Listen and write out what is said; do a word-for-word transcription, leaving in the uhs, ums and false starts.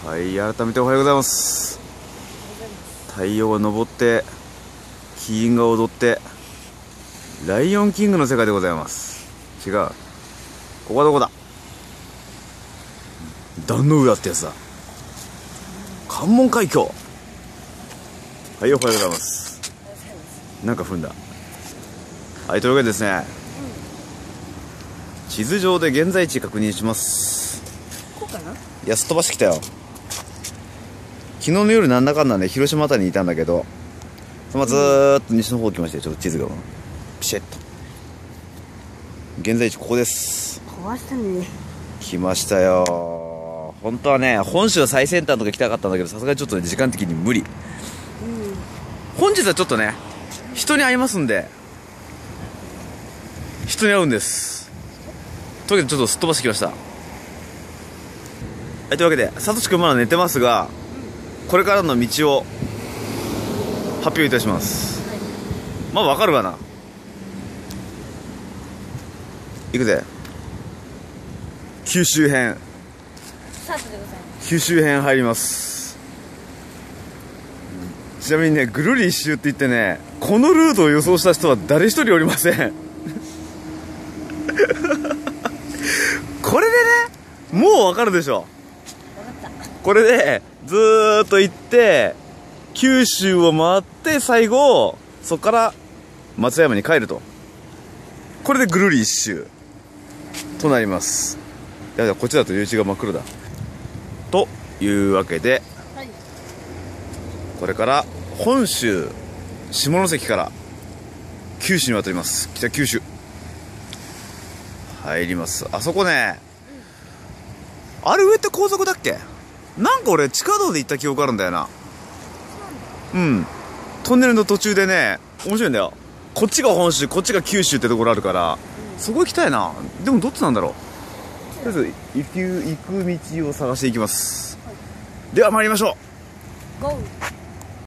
はい、改めておはようございます。太陽が昇ってキリンが踊ってライオンキングの世界でございます。違う、ここはどこだ。壇の浦ってやつだ。関門海峡。はい、おはようございます。なんか踏んだ。はい、というわけでですね、うん、地図上で現在地確認します。 こうかな。 いや、すっ飛ばしてきたよ。昨日の夜なんだかんだね、広島あたりにいたんだけど、そのままずーっと西の方来まして、ちょっと地図がピシッと。現在地ここです。 壊したね。 来ましたよ。本当はね、本州の最先端とか来たかったんだけど、さすがにちょっと、ね、時間的に無理。うん、本日はちょっとね、人に会いますんで、人に会うんです。というわけでちょっとすっ飛ばしてきました。はい、というわけでさとしくんまだ寝てますが、これからの道を発表いたします。はい、まあわかるわな。いくぜ。九州編スタートでございます。 九州編入ります。ちなみにね、ぐるり一周って言ってね、このルートを予想した人は誰一人おりません。これでね、もうわかるでしょ。 分かった。 これでずーっと行って九州を回って最後そこから松山に帰ると。これでぐるり一周となります。いや、こっちだと夕日が真っ黒だというわけで、はい、これから本州下関から九州に渡ります。北九州入ります。あそこね、うん、あれ上って高速だっけ。なんか俺地下道で行った記憶あるんだよな。うん、トンネルの途中でね、面白いんだよ。こっちが本州、こっちが九州ってところあるから、うん、そこ行きたいな。でもどっちなんだろう。とりあえず行く、行く道を探していきます。はい、では参りましょう。ゴー。